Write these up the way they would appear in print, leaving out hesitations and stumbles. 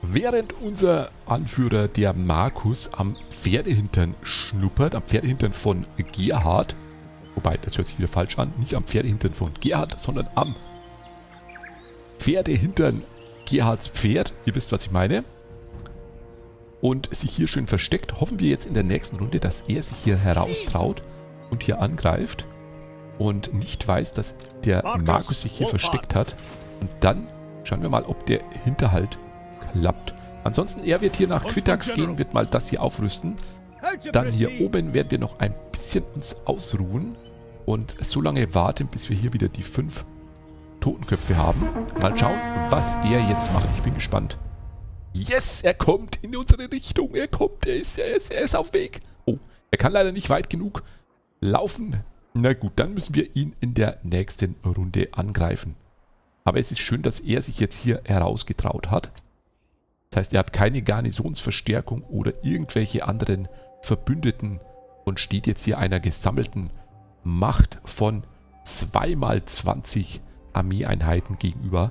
Während unser Anführer, der Markus, am Pferdehintern schnuppert, am Pferdehintern von Gerhard, wobei, das hört sich wieder falsch an, nicht am Pferdehintern von Gerhard, sondern am Pferdehintern Gerhards Pferd, ihr wisst, was ich meine, und sich hier schön versteckt, hoffen wir jetzt in der nächsten Runde, dass er sich hier heraustraut und hier angreift und nicht weiß, dass der Markus sich hier versteckt hat. Und dann schauen wir mal, ob der Hinterhalt klappt. Ansonsten, er wird hier nach Quitax gehen, wird mal das hier aufrüsten. Dann hier oben werden wir noch ein bisschen uns ausruhen und so lange warten, bis wir hier wieder die 5 Totenköpfe haben. Mal schauen, was er jetzt macht. Ich bin gespannt. Yes, er kommt in unsere Richtung. Er kommt, er ist auf Weg. Oh, er kann leider nicht weit genug laufen. Na gut, dann müssen wir ihn in der nächsten Runde angreifen. Aber es ist schön, dass er sich jetzt hier herausgetraut hat. Das heißt, er hat keine Garnisonsverstärkung oder irgendwelche anderen Verbündeten und steht jetzt hier einer gesammelten Macht von 2x20 Armeeeinheiten gegenüber.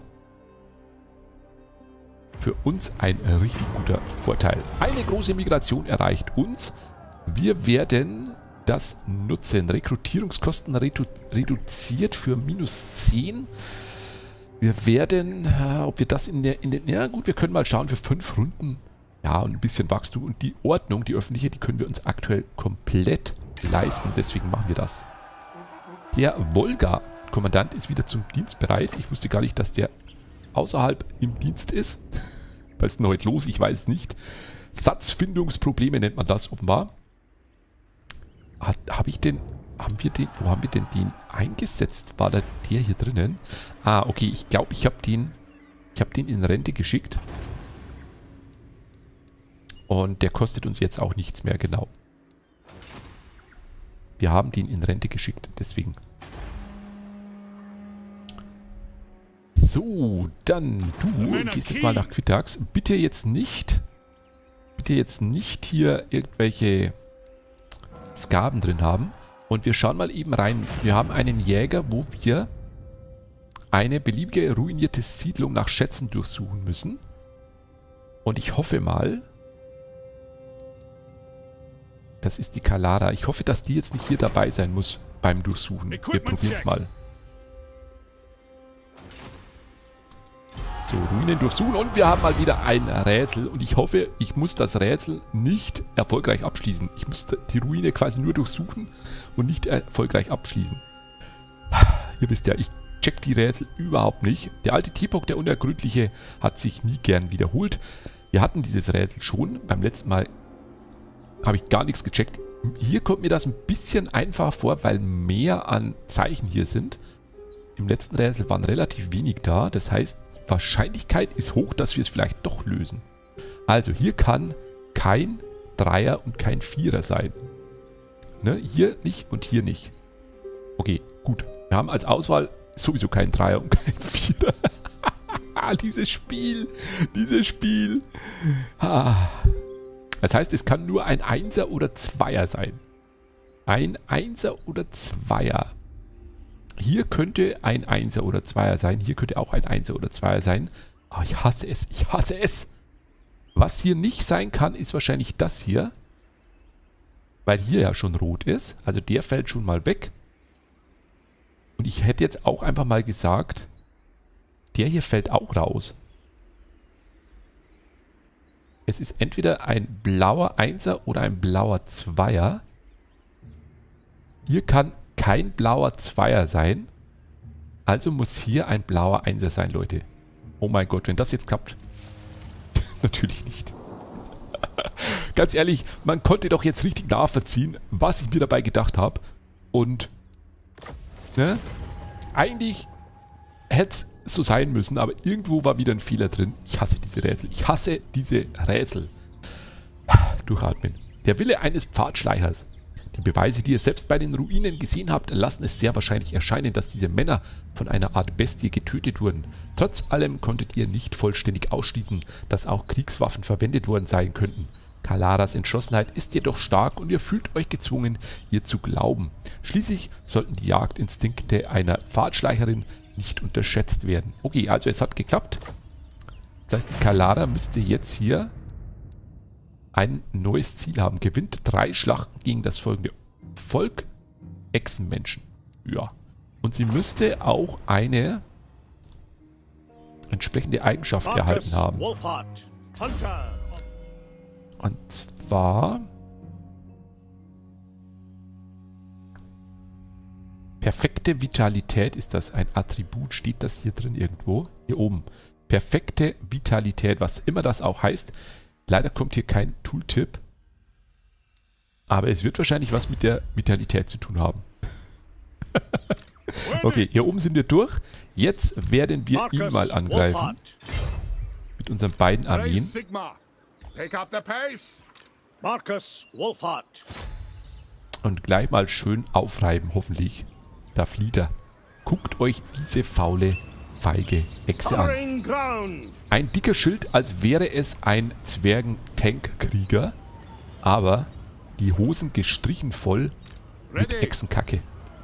Für uns ein richtig guter Vorteil. Eine große Migration erreicht uns. Wir werden das nutzen. Rekrutierungskosten reduziert für -10. Wir werden, ob wir das ja gut, wir können mal schauen für 5 Runden. Ja, und ein bisschen Wachstum. Und die Ordnung, die öffentliche, die können wir uns aktuell komplett leisten. Deswegen machen wir das. Der Wolga-Kommandant ist wieder zum Dienst bereit. Ich wusste gar nicht, dass der außerhalb im Dienst ist. Was ist denn heute los? Ich weiß es nicht. Satzfindungsprobleme nennt man das offenbar. Wo haben wir denn den eingesetzt? War da der hier drinnen? Ah, okay, ich glaube, ich habe den in Rente geschickt. Und der kostet uns jetzt auch nichts mehr, genau. Wir haben den in Rente geschickt, deswegen. So, dann du gehst jetzt mal nach Quitax. Bitte jetzt nicht hier irgendwelche Skaven drin haben. Und wir schauen mal eben rein. Wir haben einen Jäger, wo wir eine beliebige ruinierte Siedlung nach Schätzen durchsuchen müssen. Und ich hoffe mal, das ist die Kalara. Ich hoffe, dass die jetzt nicht hier dabei sein muss beim Durchsuchen. Wir probieren es mal. So, Ruinen durchsuchen und wir haben mal wieder ein Rätsel und ich hoffe, ich muss das Rätsel nicht erfolgreich abschließen. Ich muss die Ruine quasi nur durchsuchen und nicht erfolgreich abschließen. Ihr wisst ja, ich check die Rätsel überhaupt nicht. Der alte Tepok, der Unergründliche, hat sich nie gern wiederholt. Wir hatten dieses Rätsel schon. Beim letzten Mal habe ich gar nichts gecheckt. Hier kommt mir das ein bisschen einfacher vor, weil mehr an Zeichen hier sind. Im letzten Rätsel waren relativ wenig da. Das heißt, Wahrscheinlichkeit ist hoch, dass wir es vielleicht doch lösen. Also hier kann kein Dreier und kein Vierer sein. Ne? Hier nicht und hier nicht. Okay, gut. Wir haben als Auswahl sowieso keinen Dreier und keinen Vierer. Dieses Spiel. Das heißt, es kann nur ein Einser oder Zweier sein. Ein Einser oder Zweier. Hier könnte ein Einser oder Zweier sein. Hier könnte auch ein Einser oder Zweier sein. Aber ich hasse es. Ich hasse es. Was hier nicht sein kann, ist wahrscheinlich das hier. Weil hier ja schon rot ist. Also der fällt schon mal weg. Und ich hätte jetzt auch einfach mal gesagt, der hier fällt auch raus. Es ist entweder ein blauer Einser oder ein blauer Zweier. Hier kann kein blauer Zweier sein. Also muss hier ein blauer Einser sein, Leute. Oh mein Gott, wenn das jetzt klappt. Natürlich nicht. Ganz ehrlich, man konnte doch jetzt richtig nachvollziehen, was ich mir dabei gedacht habe. Und ne, eigentlich hätte es so sein müssen, aber irgendwo war wieder ein Fehler drin. Ich hasse diese Rätsel. Ich hasse diese Rätsel. Durchatmen. Der Wille eines Pfadschleichers. Die Beweise, die ihr selbst bei den Ruinen gesehen habt, lassen es sehr wahrscheinlich erscheinen, dass diese Männer von einer Art Bestie getötet wurden. Trotz allem konntet ihr nicht vollständig ausschließen, dass auch Kriegswaffen verwendet worden sein könnten. Kalaras Entschlossenheit ist jedoch stark und ihr fühlt euch gezwungen, ihr zu glauben. Schließlich sollten die Jagdinstinkte einer Pfadschleicherin nicht unterschätzt werden. Okay, also es hat geklappt. Das heißt, die Kalara müsste jetzt hier ein neues Ziel haben. Gewinnt 3 Schlachten gegen das folgende Volk Echsenmenschen. Ja. Und sie müsste auch eine entsprechende Eigenschaft erhalten haben. Und zwar perfekte Vitalität. Ist das ein Attribut? Steht das hier drin irgendwo? Hier oben. Perfekte Vitalität, was immer das auch heißt. Leider kommt hier kein Tooltip. Aber es wird wahrscheinlich was mit der Vitalität zu tun haben. Okay, hier oben sind wir durch. Jetzt werden wir ihn mal angreifen. Mit unseren beiden Armeen. Und gleich mal schön aufreiben, hoffentlich. Da flieht er. Guckt euch diese faule, feige Echse an. Ein dicker Schild, als wäre es ein Zwergen-Tank-Krieger. Aber die Hosen gestrichen voll mit Echsenkacke.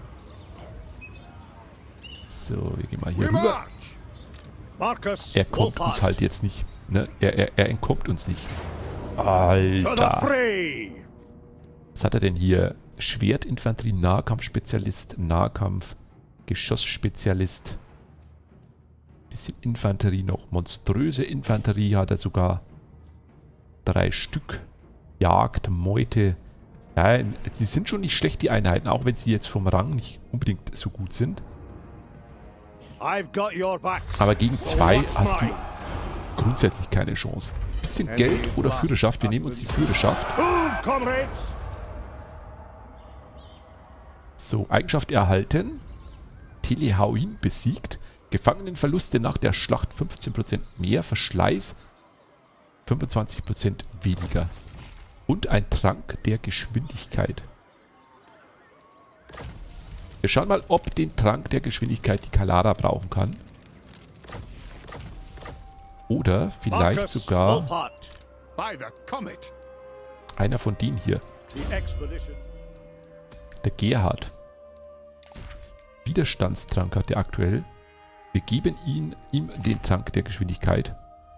So, wir gehen mal hier rüber. Er kommt uns halt jetzt nicht. Ne? Er entkommt uns nicht. Alter. Was hat er denn hier? Schwertinfanterie, Nahkampfspezialist, Nahkampf, Geschossspezialist. Bisschen Infanterie noch. Monströse Infanterie hat er sogar. 3 Stück. Jagd, Meute. Ja, die sind schon nicht schlecht, die Einheiten, auch wenn sie jetzt vom Rang nicht unbedingt so gut sind. Aber gegen 2 hast du grundsätzlich keine Chance. Bisschen Geld oder Führerschaft. Wir nehmen uns die Führerschaft. So, Eigenschaft erhalten. Telehauin besiegt. Gefangenenverluste nach der Schlacht 15% mehr. Verschleiß 25% weniger. Und ein Trank der Geschwindigkeit. Wir schauen mal, ob den Trank der Geschwindigkeit die Kalara brauchen kann. Oder vielleicht sogar einer von denen hier. Der Gerhard. Widerstandstrank hat er aktuell. Wir geben ihm den Trank der Geschwindigkeit.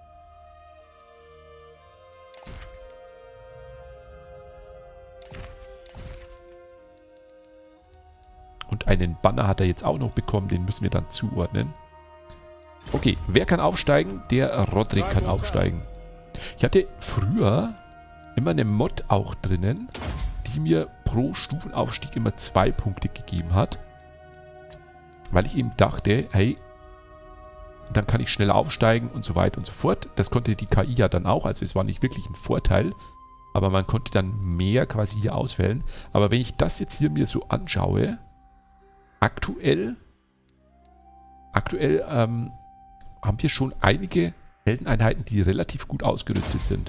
Und einen Banner hat er jetzt auch noch bekommen, den müssen wir dann zuordnen. Okay, wer kann aufsteigen? Der Rodrik kann aufsteigen. Ich hatte früher immer eine Mod auch drinnen, die mir pro Stufenaufstieg immer 2 Punkte gegeben hat. Weil ich eben dachte, hey, dann kann ich schneller aufsteigen und so weiter und so fort. Das konnte die KI ja dann auch, also es war nicht wirklich ein Vorteil. Aber man konnte dann mehr quasi hier auswählen. Aber wenn ich das jetzt hier mir so anschaue, aktuell haben wir schon einige Heldeneinheiten, die relativ gut ausgerüstet sind.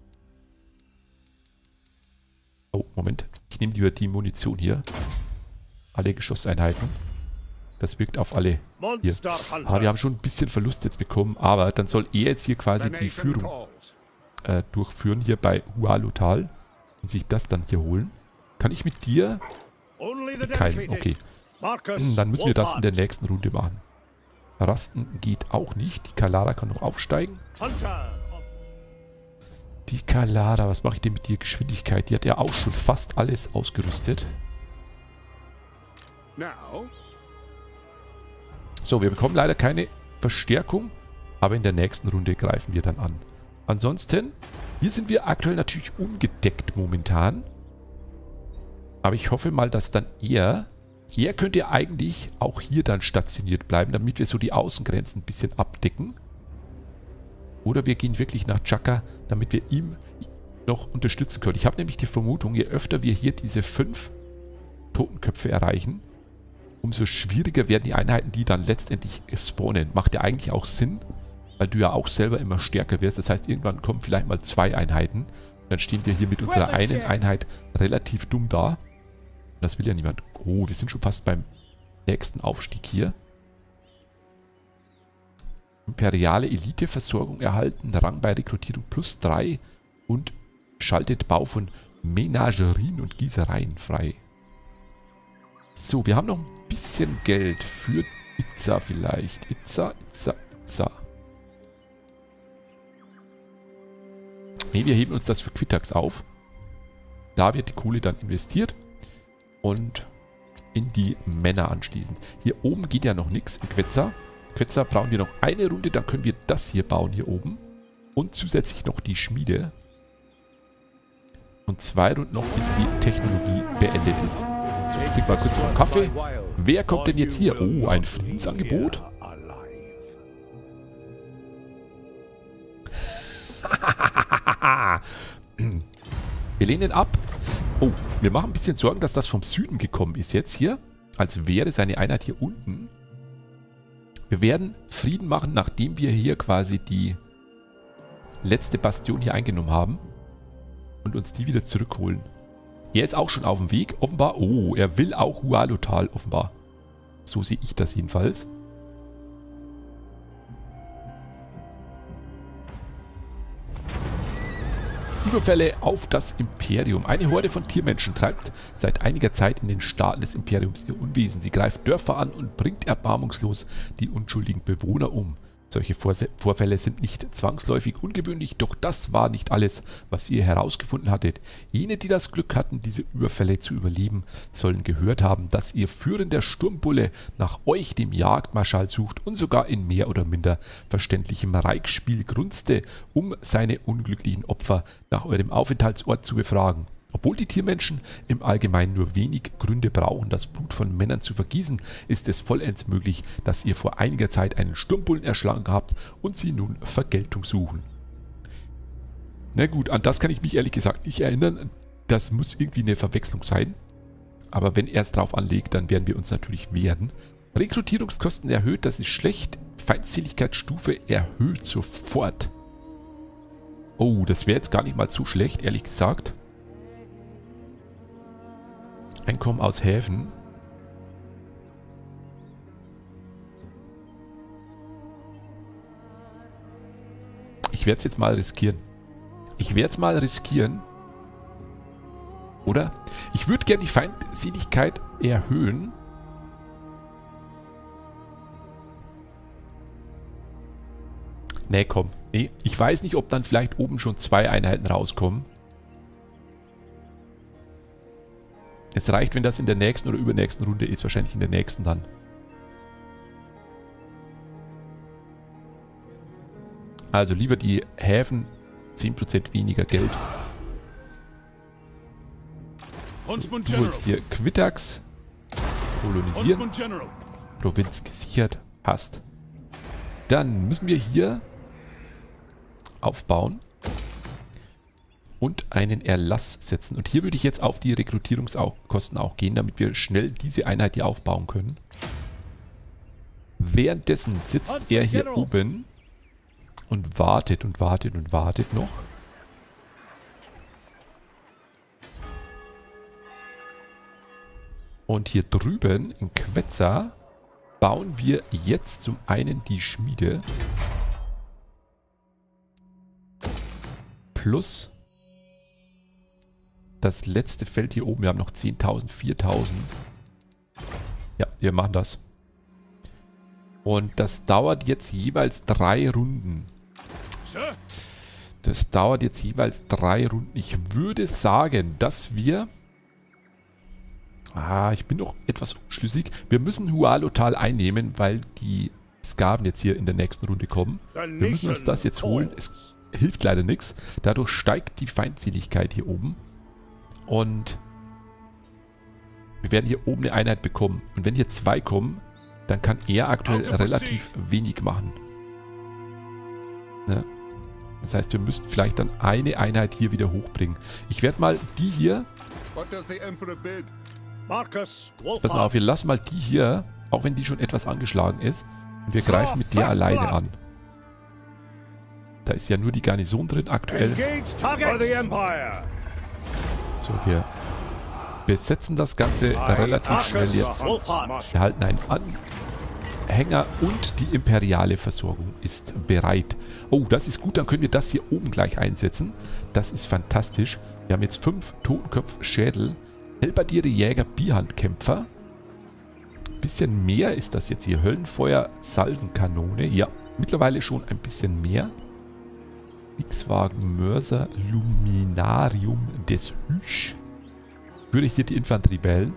Oh, Moment. Ich nehme lieber die Munition hier. Alle Geschosseinheiten. Das wirkt auf alle hier. Aber wir haben schon ein bisschen Verlust jetzt bekommen. Aber dann soll er jetzt hier quasi die Führung durchführen, hier bei Hualotal. Und sich das dann hier holen. Kann ich mit dir? Keinen, okay. Dann müssen wir das in der nächsten Runde machen. Rasten geht auch nicht. Die Kalara kann noch aufsteigen. Die Kalara, was mache ich denn mit dir? Geschwindigkeit, die hat ja auch schon fast alles ausgerüstet. So, wir bekommen leider keine Verstärkung, aber in der nächsten Runde greifen wir dann an. Ansonsten, hier sind wir aktuell natürlich ungedeckt momentan. Aber ich hoffe mal, dass dann er könnte ja eigentlich auch hier dann stationiert bleiben, damit wir so die Außengrenzen ein bisschen abdecken. Oder wir gehen wirklich nach Chaka, damit wir ihm noch unterstützen können. Ich habe nämlich die Vermutung, je öfter wir hier diese 5 Totenköpfe erreichen, umso schwieriger werden die Einheiten, die dann letztendlich spawnen. Macht ja eigentlich auch Sinn, weil du ja auch selber immer stärker wirst. Das heißt, irgendwann kommen vielleicht mal 2 Einheiten. Dann stehen wir hier mit unserer einen Einheit relativ dumm da. Das will ja niemand. Oh, wir sind schon fast beim nächsten Aufstieg hier. Imperiale Eliteversorgung erhalten. Rang bei Rekrutierung +3. Und schaltet Bau von Menagerien und Gießereien frei. So, wir haben noch ein bisschen Geld für Itza vielleicht. Itza. Ne, wir heben uns das für Quitax auf. Da wird die Kohle dann investiert. Und in die Männer anschließend. Hier oben geht ja noch nichts in Quetzar. Quetzar brauchen wir noch eine Runde, dann können wir das hier bauen hier oben. Und zusätzlich noch die Schmiede. Und 2 Runden noch, bis die Technologie beendet ist. So, ich trinke mal kurz vom Kaffee. Wer kommt denn jetzt hier? Oh, ein Friedensangebot. Wir lehnen ab. Oh, wir machen ein bisschen Sorgen, dass das vom Süden gekommen ist jetzt hier. Als wäre seine Einheit hier unten. Wir werden Frieden machen, nachdem wir hier quasi die letzte Bastion hier eingenommen haben. Und uns die wieder zurückholen. Er ist auch schon auf dem Weg, offenbar. Oh, er will auch Hualotal, offenbar. So sehe ich das jedenfalls. Überfälle auf das Imperium. Eine Horde von Tiermenschen treibt seit einiger Zeit in den Staaten des Imperiums ihr Unwesen. Sie greift Dörfer an und bringt erbarmungslos die unschuldigen Bewohner um. Solche Vorfälle sind nicht zwangsläufig ungewöhnlich, doch das war nicht alles, was ihr herausgefunden hattet. Jene, die das Glück hatten, diese Überfälle zu überleben, sollen gehört haben, dass ihr führender Sturmbulle nach euch, dem Jagdmarschall, sucht und sogar in mehr oder minder verständlichem Reichsspiel grunzte, um seine unglücklichen Opfer nach eurem Aufenthaltsort zu befragen. Obwohl die Tiermenschen im Allgemeinen nur wenig Gründe brauchen, das Blut von Männern zu vergießen, ist es vollends möglich, dass ihr vor einiger Zeit einen Sturmbullen erschlagen habt und sie nun Vergeltung suchen. Na gut, an das kann ich mich ehrlich gesagt nicht erinnern. Das muss irgendwie eine Verwechslung sein. Aber wenn er es drauf anlegt, dann werden wir uns natürlich wehren. Rekrutierungskosten erhöht, das ist schlecht. Feindseligkeitsstufe erhöht sofort. Oh, das wäre jetzt gar nicht mal so schlecht, ehrlich gesagt. Einkommen aus Häfen. Ich werde es jetzt mal riskieren. Oder? Ich würde gerne die Feindseligkeit erhöhen. Nee, komm. Nee, ich weiß nicht, ob dann vielleicht oben schon 2 Einheiten rauskommen. Es reicht, wenn das in der nächsten oder übernächsten Runde ist. Wahrscheinlich in der nächsten dann. Also lieber die Häfen. 10% weniger Geld. Du holst dir Quitax. Kolonisieren. Provinz gesichert. Passt. Dann müssen wir hier aufbauen. Und einen Erlass setzen. Und hier würde ich jetzt auf die Rekrutierungskosten auch gehen, damit wir schnell diese Einheit hier aufbauen können. Währenddessen sitzt er hier oben und wartet und wartet und wartet noch. Und hier drüben in Quetzar bauen wir jetzt zum einen die Schmiede. Plus das letzte Feld hier oben. Wir haben noch 10.000, 4.000. Ja, wir machen das. Und das dauert jetzt jeweils 3 Runden. Das dauert jetzt jeweils 3 Runden. Ich würde sagen, dass wir... ich bin noch etwas unschlüssig. Wir müssen Hualotal einnehmen, weil die Skaven jetzt hier in der nächsten Runde kommen. Wir müssen uns das jetzt holen. Es hilft leider nichts. Dadurch steigt die Feindseligkeit hier oben. Und wir werden hier oben eine Einheit bekommen. Und wenn hier 2 kommen, dann kann er aktuell relativ wenig machen. Ne? Das heißt, wir müssten vielleicht dann eine Einheit hier wieder hochbringen. Ich werde mal die hier... Jetzt pass mal auf, wir lassen mal die hier, auch wenn die schon etwas angeschlagen ist. Und wir greifen mit der alleine an. Da ist ja nur die Garnison drin aktuell. So, wir besetzen das Ganze relativ schnell jetzt. Wir halten einen Anhänger und die imperiale Versorgung ist bereit. Oh, das ist gut, dann können wir das hier oben gleich einsetzen. Das ist fantastisch. Wir haben jetzt 5 Totenkopf-Schädel. Halbardiere Jäger, Bihandkämpfer. Ein bisschen mehr ist das jetzt hier. Höllenfeuer, Salvenkanone. Ja, mittlerweile schon ein bisschen mehr. Die Kriegswagen Mörser Luminarium des Hüsch. Würde hier die Infanterie wählen.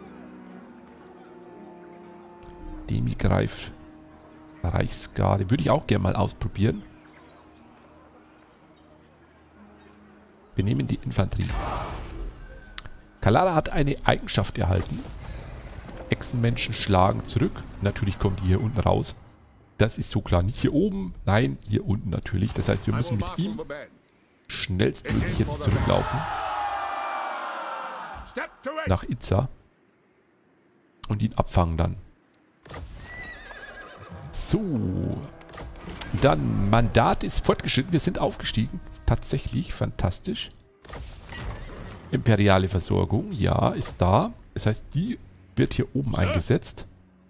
Demigreif Reichsgarde. Würde ich auch gerne mal ausprobieren. Wir nehmen die Infanterie. Kalara hat eine Eigenschaft erhalten. Echsenmenschen schlagen zurück. Natürlich kommen die hier unten raus. Das ist so klar. Nicht hier oben, nein, hier unten natürlich. Das heißt, wir müssen mit ihm schnellstmöglich jetzt zurücklaufen. Nach Itza. Und ihn abfangen dann. So. Dann, Mandat ist fortgeschritten. Wir sind aufgestiegen. Tatsächlich, fantastisch. Imperiale Versorgung, ja, ist da. Das heißt, die wird hier oben eingesetzt.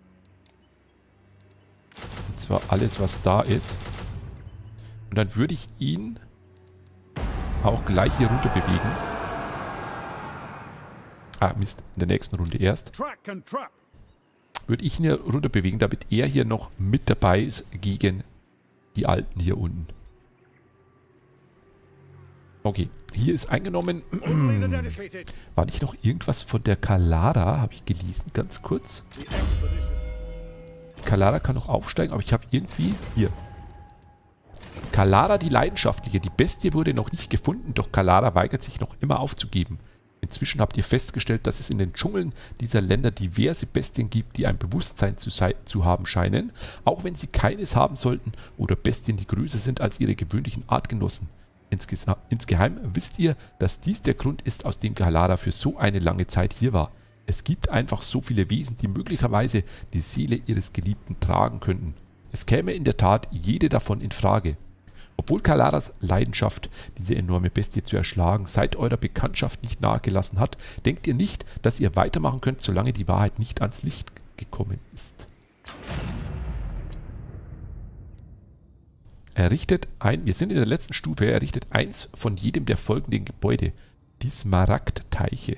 Und zwar alles, was da ist. Und dann würde ich ihn auch gleich hier runter bewegen. Ah, Mist, in der nächsten Runde erst. Würde ich ihn hier runter bewegen, damit er hier noch mit dabei ist gegen die Alten hier unten. Okay, hier ist eingenommen. War nicht noch irgendwas von der Kalara? Habe ich gelesen, ganz kurz. Kalara kann noch aufsteigen, aber ich habe irgendwie... Hier. Kalara die Leidenschaftliche. Die Bestie wurde noch nicht gefunden, doch Kalara weigert sich noch immer aufzugeben. Inzwischen habt ihr festgestellt, dass es in den Dschungeln dieser Länder diverse Bestien gibt, die ein Bewusstsein zu haben scheinen, auch wenn sie keines haben sollten oder Bestien, die größer sind als ihre gewöhnlichen Artgenossen. Insgeheim wisst ihr, dass dies der Grund ist, aus dem Kalara für so eine lange Zeit hier war. Es gibt einfach so viele Wesen, die möglicherweise die Seele ihres Geliebten tragen könnten. Es käme in der Tat jede davon in Frage. Obwohl Kalaras Leidenschaft, diese enorme Bestie zu erschlagen, seit eurer Bekanntschaft nicht nachgelassen hat, denkt ihr nicht, dass ihr weitermachen könnt, solange die Wahrheit nicht ans Licht gekommen ist. Wir sind in der letzten Stufe, er errichtet eins von jedem der folgenden Gebäude. Die Smaragdteiche.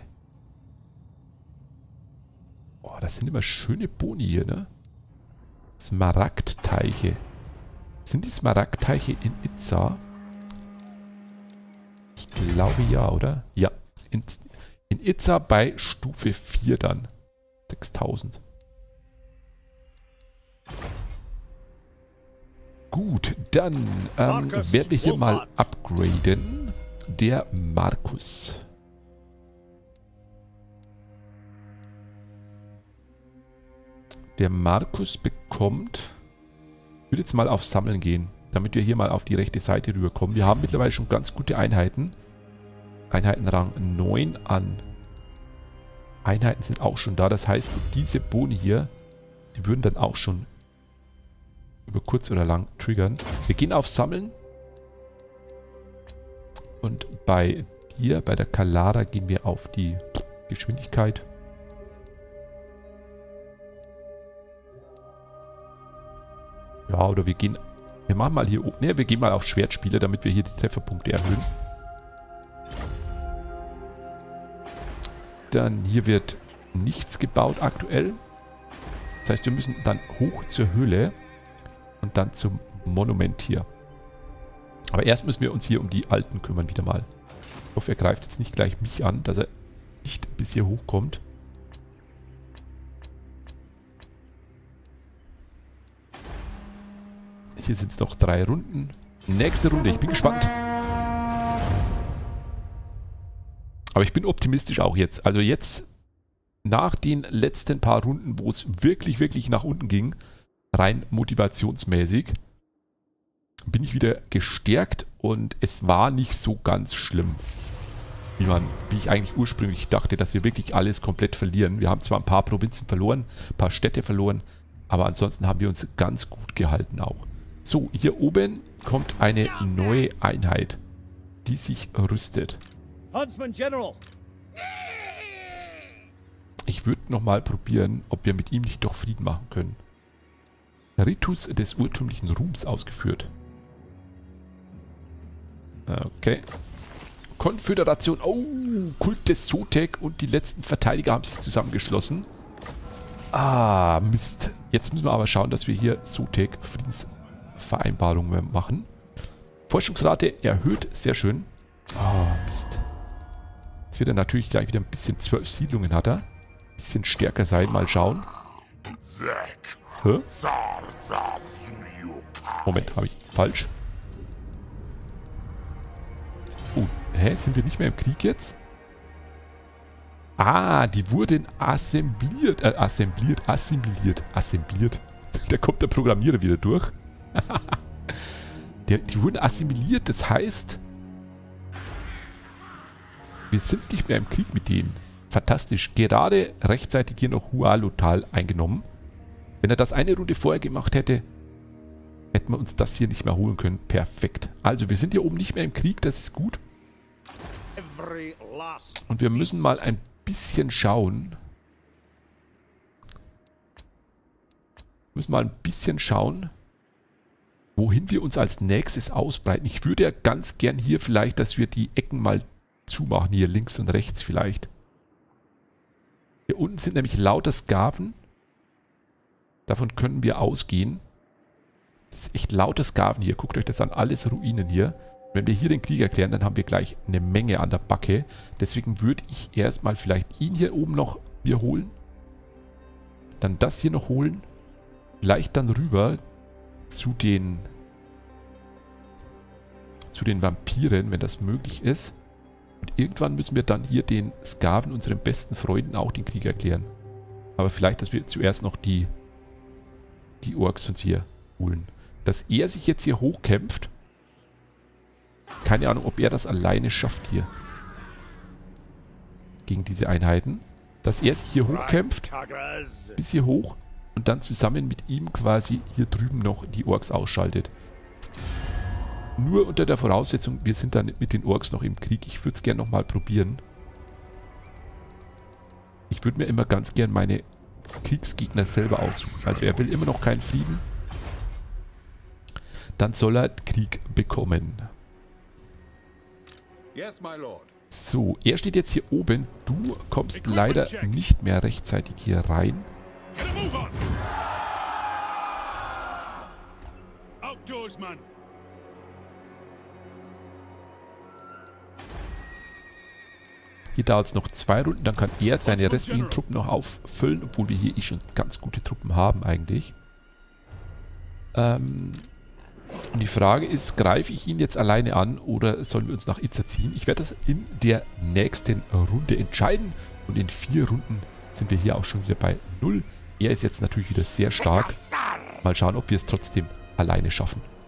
Oh, das sind immer schöne Boni hier, ne? Smaragdteiche. Sind die Smaragdteiche in Itza? Ich glaube ja, oder? Ja. In Itza bei Stufe 4 dann. 6000. Gut, dann werden wir hier mal upgraden. Der Markus. Der Markus bekommt... Ich würde jetzt mal auf Sammeln gehen, damit wir hier mal auf die rechte Seite rüberkommen. Wir haben mittlerweile schon ganz gute Einheiten. Einheitenrang 9 an. Einheiten sind auch schon da. Das heißt, diese Boni hier, die würden dann auch schon über kurz oder lang triggern. Wir gehen auf Sammeln. Und bei dir, bei der Kalara, gehen wir auf die Geschwindigkeit. Ja, oder wir machen mal hier oben. Ne, wir gehen mal auf Schwertspieler, damit wir hier die Trefferpunkte erhöhen. Dann hier wird nichts gebaut aktuell. Das heißt, wir müssen dann hoch zur Höhle und dann zum Monument hier. Aber erst müssen wir uns hier um die Alten kümmern wieder mal. Ich hoffe, er greift jetzt nicht gleich mich an, dass er nicht bis hier hochkommt. Hier sind es noch 3 Runden. Nächste Runde, ich bin gespannt. Aber ich bin optimistisch auch jetzt. Also jetzt, nach den letzten paar Runden, wo es wirklich, wirklich nach unten ging, rein motivationsmäßig, bin ich wieder gestärkt und es war nicht so ganz schlimm, wie ich eigentlich ursprünglich dachte, dass wir wirklich alles komplett verlieren. Wir haben zwar ein paar Provinzen verloren, ein paar Städte verloren, aber ansonsten haben wir uns ganz gut gehalten auch. So, hier oben kommt eine neue Einheit, die sich rüstet. Ich würde nochmal probieren, ob wir mit ihm nicht doch Frieden machen können. Ritus des urtümlichen Ruhms ausgeführt. Okay. Konföderation. Oh, Kult des Sotek und die letzten Verteidiger haben sich zusammengeschlossen. Ah, Mist. Jetzt müssen wir aber schauen, dass wir hier Sotek Friedensvereinbarungen machen. Forschungsrate erhöht. Sehr schön. Oh, Mist. Jetzt wird er natürlich gleich wieder ein bisschen 12 Siedlungen hat er. Ein bisschen stärker sein. Mal schauen. Hä? Moment, habe ich falsch? Oh, hä? Sind wir nicht mehr im Krieg jetzt? Ah, die wurden assembliert. Assimiliert. Da kommt der Programmierer wieder durch. Die wurden assimiliert, das heißt, wir sind nicht mehr im Krieg mit denen. Fantastisch. Gerade rechtzeitig hier noch Hualotal eingenommen. Wenn er das eine Runde vorher gemacht hätte, hätten wir uns das hier nicht mehr holen können. Perfekt. Also, wir sind hier oben nicht mehr im Krieg, das ist gut. Und wir müssen mal ein bisschen schauen. Wohin wir uns als nächstes ausbreiten. Ich würde ja ganz gern hier vielleicht, dass wir die Ecken mal zumachen. Hier links und rechts vielleicht. Hier unten sind nämlich lauter Skaven. Davon können wir ausgehen. Das ist echt lauter Skaven hier. Guckt euch das an. Alles Ruinen hier. Wenn wir hier den Krieg erklären, dann haben wir gleich eine Menge an der Backe. Deswegen würde ich erstmal vielleicht ihn hier oben noch mir holen. Dann das hier noch holen. Vielleicht dann rüber zu den Vampiren, wenn das möglich ist. Und irgendwann müssen wir dann hier den Skaven, unseren besten Freunden, auch den Krieg erklären. Aber vielleicht, dass wir zuerst noch die Orks uns hier holen. Dass er sich jetzt hier hochkämpft. Keine Ahnung, ob er das alleine schafft hier. Gegen diese Einheiten. Dass er sich hier hochkämpft. Bis hier hoch. Und dann zusammen mit ihm quasi hier drüben noch die Orks ausschaltet. Nur unter der Voraussetzung, wir sind dann mit den Orks noch im Krieg. Ich würde es gerne nochmal probieren. Ich würde mir immer ganz gern meine Kriegsgegner selber aussuchen. Also er will immer noch keinen Frieden. Dann soll er Krieg bekommen. So, er steht jetzt hier oben. Du kommst leider nicht mehr rechtzeitig hier rein. Hier dauert es noch 2 Runden, dann kann er seine restlichen Truppen noch auffüllen, obwohl wir hier schon ganz gute Truppen haben eigentlich. Und die Frage ist, greife ich ihn jetzt alleine an oder sollen wir uns nach Itza ziehen? Ich werde das in der nächsten Runde entscheiden und in 4 Runden sind wir hier auch schon wieder bei 0. Er ist jetzt natürlich wieder sehr stark. Mal schauen, ob wir es trotzdem alleine schaffen.